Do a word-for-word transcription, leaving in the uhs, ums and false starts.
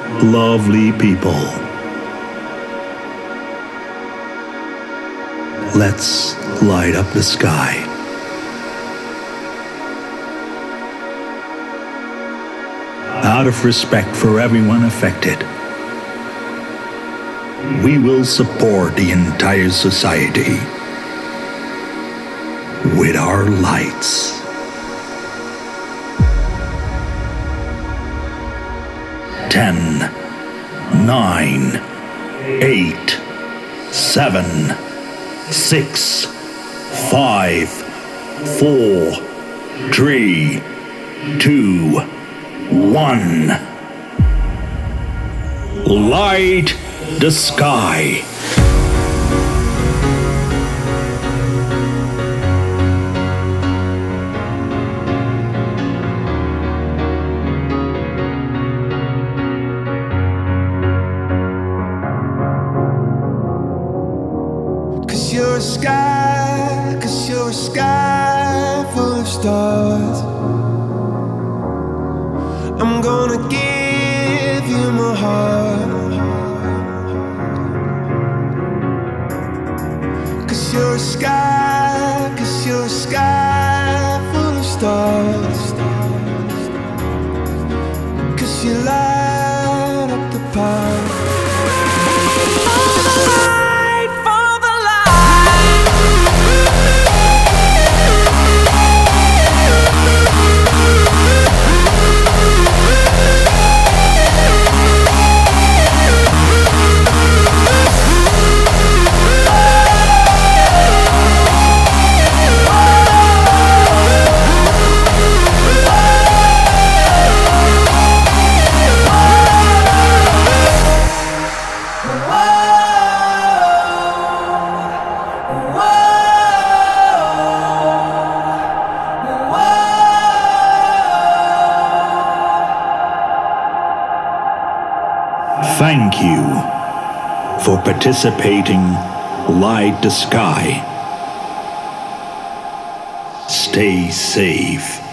lovely people. Let's light up the sky. Out of respect for everyone affected, we will support the entire society with our lights. Ten, nine, eight, seven, six, five, four, three, two, one. Light the sky. Cause you're a sky, cause you're a sky full of stars. I'm gonna give you my heart. Cause you're a sky, cause you're a sky full of stars. Cause you light up the path. Thank you for participating. Light the sky. Stay safe.